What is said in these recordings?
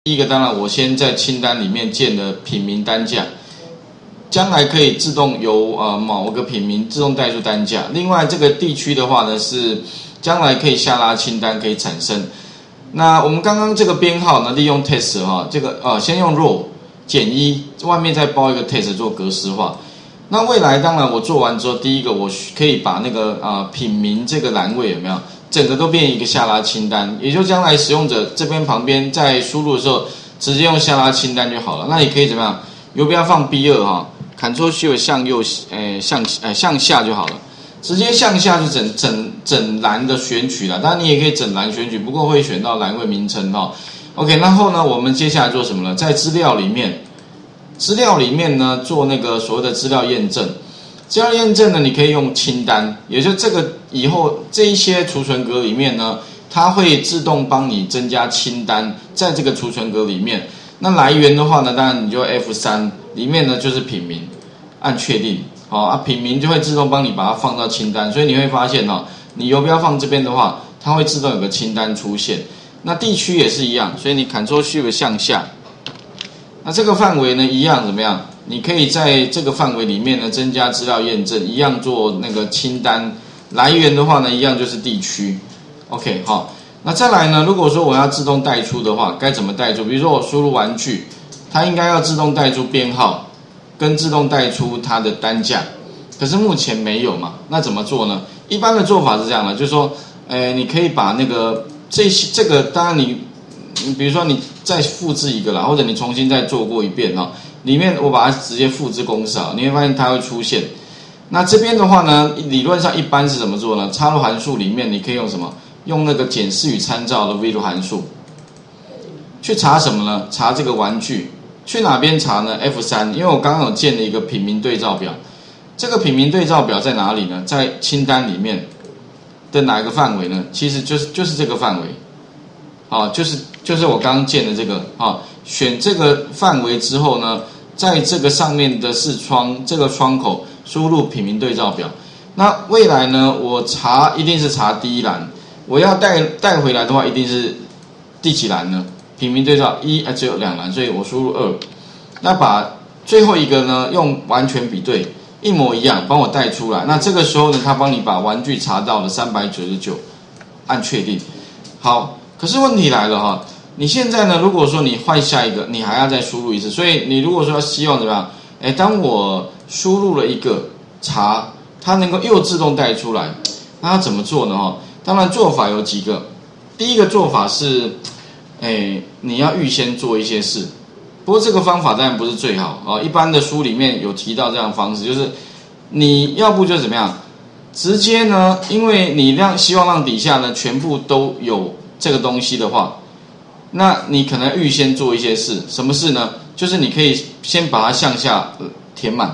第一个，当然我先在清单里面建了品名单价，将来可以自动由某个品名自动带出单价。另外，这个地区的话呢，是将来可以下拉清单可以产生。那我们刚刚这个编号呢，利用 test 这个先用 row 减1，外面再包一个 test 做格式化。那未来当然我做完之后，第一个我可以把那个品名这个栏位有没有？整个都变一个下拉清单，也就将来使用者这边旁边在输入的时候，直接用下拉清单就好了。那你可以怎么样？游标放 B2 Ctrl Shift 向右向下就好了，直接向下就整栏的选取了。当然你也可以整栏选取，不过会选到栏位名称OK， 然后呢，我们接下来做什么呢？在资料里面呢做那个所谓的资料验证。资料验证呢，你可以用清单，也就这个以后这一些储存格里面呢，它会自动帮你增加清单，在这个储存格里面。那来源的话呢，当然你就 F3 里面呢就是品名，按确定，品名就会自动帮你把它放到清单。所以你会发现你游标放这边的话，它会自动有个清单出现。那地区也是一样，所以你 Ctrl Shift 向下，那这个范围呢一样怎么样？你可以在这个范围里面呢增加资料验证，一样做那个清单。来源的话呢，一样就是地区。OK， 好，那再来呢，如果说我要自动带出的话，该怎么带出？比如说我输入玩具，它应该要自动带出编号，跟自动带出它的单价。可是目前没有嘛，那怎么做呢？一般的做法是这样的，就是说，你可以把那个这个，当然你比如说你再复制一个啦，或者你重新再做过一遍里面我把它直接复制公式你会发现它会出现。那这边的话呢，理论上一般是怎么做呢？插入函数里面你可以用什么？用那个检视与参照的 VLOOK 函数去查什么呢？查这个玩具。去哪边查呢？ F3， 因为我刚刚有建了一个品名对照表。这个品名对照表在哪里呢？在清单里面的哪一个范围呢？其实就是这个范围。就是我刚刚建的这个选这个范围之后呢，在这个上面的视窗这个窗口输入品名对照表。那未来呢，我查一定是查第一栏，我要带回来的话，一定是第几栏呢？品名对照只有2栏，所以我输入2。那把最后一个呢，用完全比对，一模一样，帮我带出来。那这个时候呢，它帮你把玩具查到了399，按确定。好，可是问题来了你现在呢，如果说你换下一个，你还要再输入一次。所以你如果说希望怎么样？当我输入了一个查，它能够又自动带出来，那它怎么做呢？当然做法有几个。第一个做法是，你要预先做一些事。不过这个方法当然不是最好一般的书里面有提到这样的方式，就是你要不就怎么样，直接呢，因为你希望让底下呢全部都有这个东西的话，那你可能预先做一些事。什么事呢？就是你可以先把它向下填满，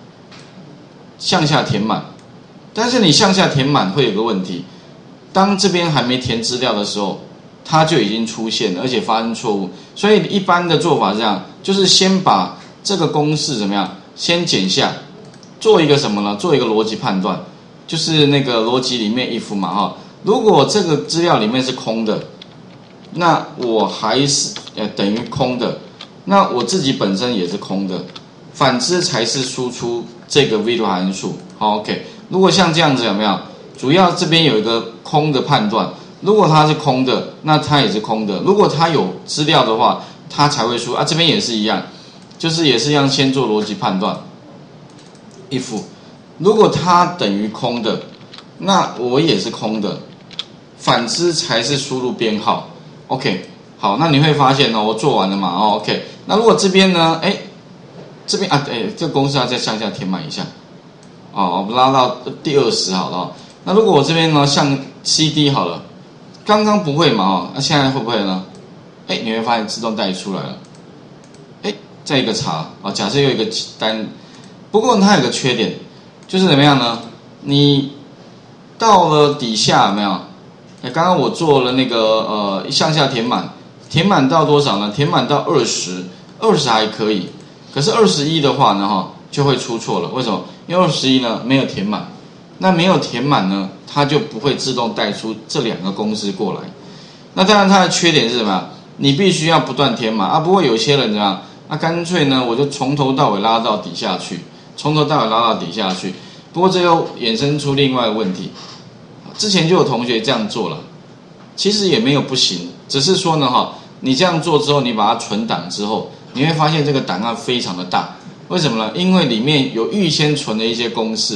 但是你向下填满会有个问题，当这边还没填资料的时候，它就已经出现了，而且发生错误。所以一般的做法是这样，就是先把这个公式怎么样，先剪下，做一个什么呢？做一个逻辑判断，就是那个逻辑里面 if 嘛如果这个资料里面是空的，那我还是等于空的，那我自己本身也是空的，反之才是输出这个 VLOOK 函数。OK， 如果像这样子有没有？主要这边有一个空的判断，如果它是空的，那它也是空的。如果它有资料的话，它才会输这边也是一样，就是也是一样，先做逻辑判断 if 如果它等于空的，那我也是空的，反之才是输入编号。OK， 好，那你会发现我做完了嘛OK， 那如果这边呢这边这个公式要再向下填满一下我们拉到第20好了那如果我这边呢像 CD 好了，刚刚不会嘛那现在会不会呢？你会发现自动带出来了。再一个查假设有一个单，不过它有个缺点，就是怎么样呢？你到了底下有没有？刚刚我做了那个向下填满到多少呢？填满到20还可以，可是21的话呢就会出错了。为什么？因为21呢没有填满，那没有填满呢，它就不会自动带出这2个公式过来。那当然它的缺点是什么？ 你必须要不断填码啊。不过有些人怎么样？干脆呢，我就从头到尾拉到底下去，从头到尾拉到底下去。不过这又衍生出另外一个问题，之前就有同学这样做了，其实也没有不行，只是说呢你这样做之后，你把它存档之后，你会发现这个档案非常的大。为什么呢？因为里面有预先存的一些公式，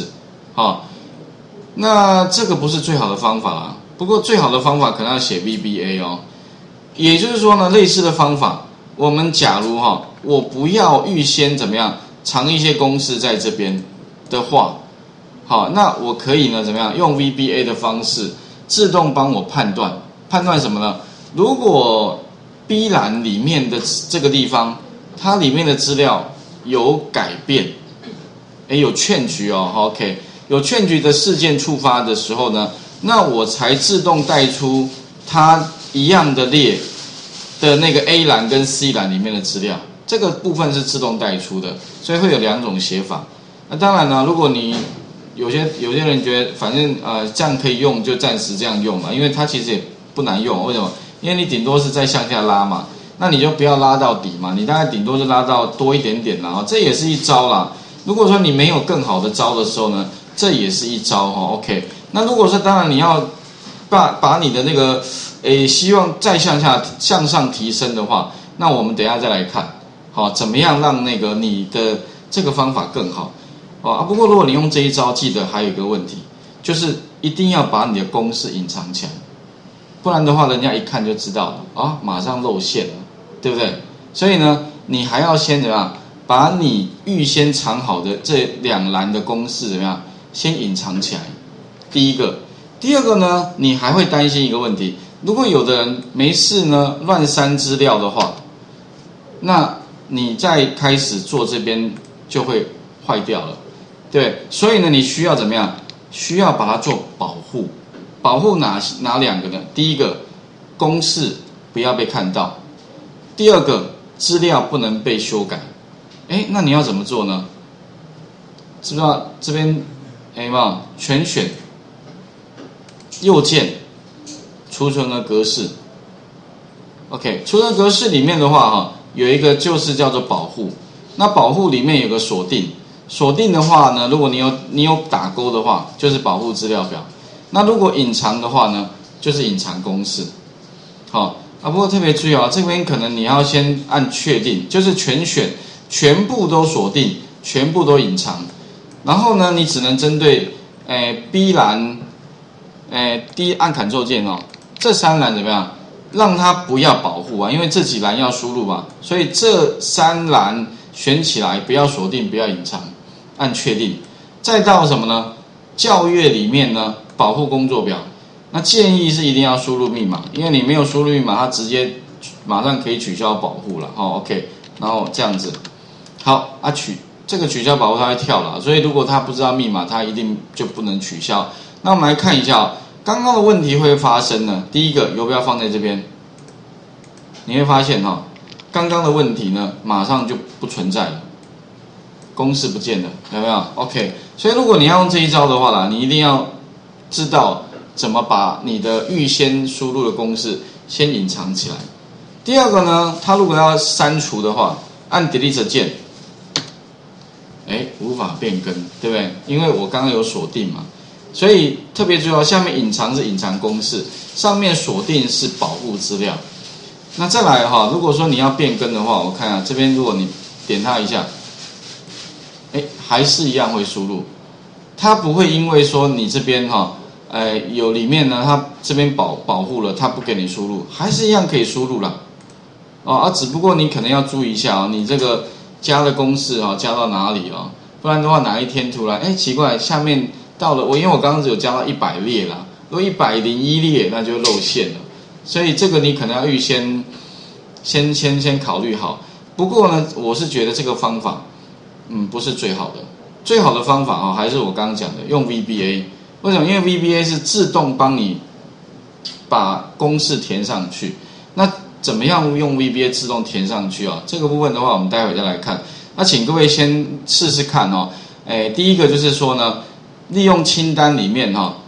那这个不是最好的方法啦。不过最好的方法可能要写 VBA 哦，也就是说呢，类似的方法，我们假如我不要预先怎么样藏一些公式在这边的话，那我可以呢怎么样用 VBA 的方式自动帮我判断什么呢？如果 B 栏里面的这个地方，它里面的资料有改变，有change OK， 有change的事件触发的时候呢，那我才自动带出它一样的列的那个 A 栏跟 C 栏里面的资料，这个部分是自动带出的，所以会有两种写法。那当然呢，如果你有些人觉得反正这样可以用，就暂时这样用嘛，因为它其实也不难用。为什么？因为你顶多是再向下拉嘛，那你就不要拉到底嘛，你大概顶多是拉到多一点点啦，这也是一招啦。如果说你没有更好的招的时候呢，这也是一招OK。那如果说当然你要把你的那个希望再向上提升的话，那我们等一下再来看怎么样让那个你的这个方法更好不过如果你用这一招，记得还有一个问题，就是一定要把你的公式隐藏起来，不然的话人家一看就知道了马上露馅了，对不对？所以呢，你还要先怎么样把你预先藏好的这两栏的公式怎么样先隐藏起来，第一个。第二个呢，你还会担心一个问题，如果有的人没事呢乱删资料的话，那你再开始做这边就会坏掉了，对，所以呢你需要怎么样？需要把它做保护。保护哪两个呢？第一个，公式不要被看到；第二个，资料不能被修改。那你要怎么做呢？知不知道这边全选右键储存的格式 OK， 储存格式里面的话有一个就是叫做保护。那保护里面有个锁定，锁定的话呢，如果你有打勾的话，就是保护资料表。那如果隐藏的话呢，就是隐藏公式。不过特别注意这边可能你要先按确定，就是全选，全部都锁定，全部都隐藏。然后呢，你只能针对B 栏第一按 Ctrl 键这三栏怎么样？让它不要保护因为这几栏要输入嘛，所以这三栏选起来，不要锁定，不要隐藏，按确定。再到什么呢？校阅里面呢，保护工作表。那建议是一定要输入密码，因为你没有输入密码，它直接马上可以取消保护了OK， 然后这样子，好这个取消保护它会跳了，所以如果他不知道密码，他一定就不能取消。那我们来看一下刚刚的问题会发生呢。第一个，游标放在这边，你会发现刚刚的问题呢，马上就不存在了，公式不见了，有没有 ？OK， 所以如果你要用这一招的话啦，你一定要知道怎么把你的预先输入的公式先隐藏起来。第二个呢，它如果要删除的话，按 Delete 键，无法变更，对不对？因为我刚刚有锁定嘛。所以特别注意下面隐藏是隐藏公式，上面锁定是保护资料。那再来如果说你要变更的话，我看这边如果你点它一下，还是一样会输入，它不会因为说你这边有里面呢，它这边保护了，它不给你输入，还是一样可以输入啦。只不过你可能要注意一下你这个加的公式加到哪里不然的话哪一天突然奇怪下面。到了因为我刚刚只有加到100列啦，如果101列那就露馅了，所以这个你可能要预先考虑好。不过呢，我是觉得这个方法不是最好的，最好的方法还是我刚刚讲的用 VBA。为什么？因为 VBA 是自动帮你把公式填上去。那怎么样用 VBA 自动填上去这个部分的话，我们待会再来看。那请各位先试试看第一个就是说呢。利用清单里面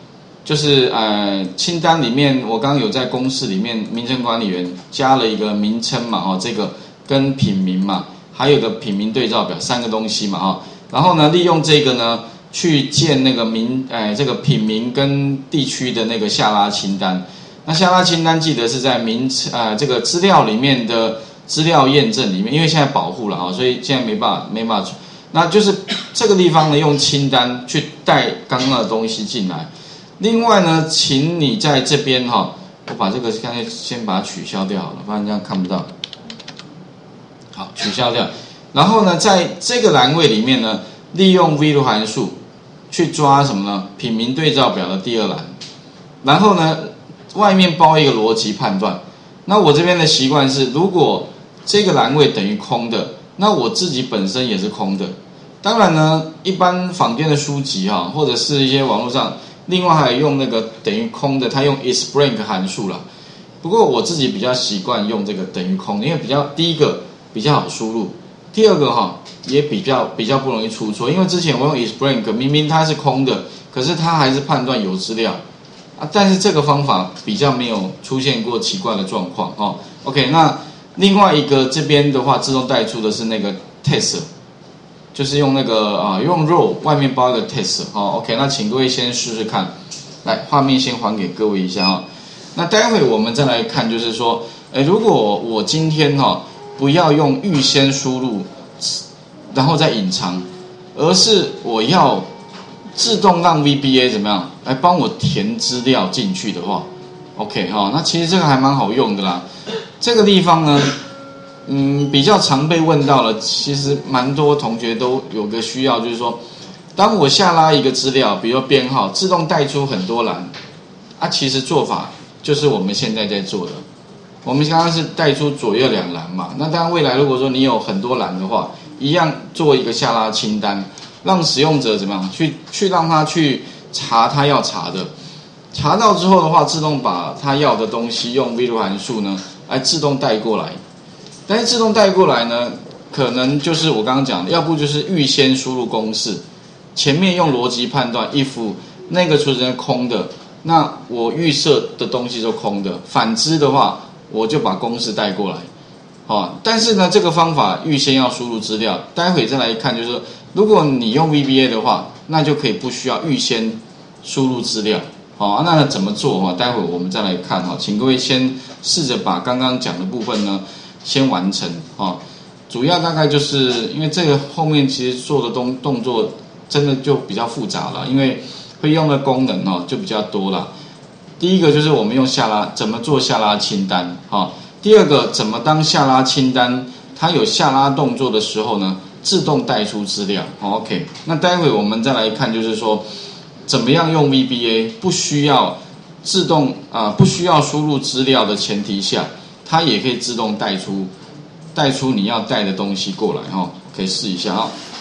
就是清单里面我刚刚有在公式里面名称管理员加了一个名称嘛，这个跟品名嘛，还有个品名对照表3个东西嘛，然后呢利用这个呢去建那个这个品名跟地区的那个下拉清单。那下拉清单记得是在这个资料里面的资料验证里面，因为现在保护了所以现在没办法。那就是这个地方呢，用清单去带刚刚的东西进来。另外呢，请你在这边我把这个刚才先把它取消掉好了，不然这样看不到。好，取消掉。然后呢，在这个栏位里面呢，利用 VLOOK 函数去抓什么呢？品名对照表的第2栏。然后呢，外面包一个逻辑判断。那我这边的习惯是，如果这个栏位等于空的，那我自己本身也是空的。当然呢，一般坊间的书籍或者是一些网络上，另外还有用那个等于空的，它用 isBlank 函数啦。不过我自己比较习惯用这个等于空，因为第一个比较好输入，第二个也比较不容易出错。因为之前我用 isBlank， 明明它是空的，可是它还是判断有资料但是这个方法比较没有出现过奇怪的状况OK， 那另外一个这边的话，自动带出的是那个 test， 就是用那个用 row 外面包一个 test OK， 那请各位先试试看。来，画面先还给各位一下那待会我们再来看，就是说，如果我今天不要用预先输入，然后再隐藏，而是我要自动让 VBA 怎么样来帮我填资料进去的话 ，OK 那其实这个还蛮好用的啦。这个地方呢，比较常被问到了，其实蛮多同学都有个需要，就是说，当我下拉一个资料，比如编号，自动带出很多栏其实做法就是我们现在在做的。我们刚刚是带出左右2栏嘛，那当然未来如果说你有很多栏的话，一样做一个下拉清单，让使用者怎么样去让他去查他要查的，查到之后的话，自动把他要的东西用 VLOOK 函数呢来自动带过来。但是自动带过来呢，可能就是我刚刚讲的，要不就是预先输入公式，前面用逻辑判断 if 那个储存空的，那我预设的东西就空的，反之的话我就把公式带过来但是呢，这个方法预先要输入资料，待会再来看，就是说如果你用 VBA 的话，那就可以不需要预先输入资料那怎么做待会我们再来看请各位先试着把刚刚讲的部分呢先完成主要大概就是因为这个后面其实做的动作真的就比较复杂了，因为会用的功能就比较多了。第一个就是我们用怎么做下拉清单第二个怎么当下拉清单它有下拉动作的时候呢，自动带出资料OK， 那待会我们再来看，就是说怎么样用 VBA 不需要不需要输入资料的前提下，它也可以自动带出你要带的东西过来可以试一下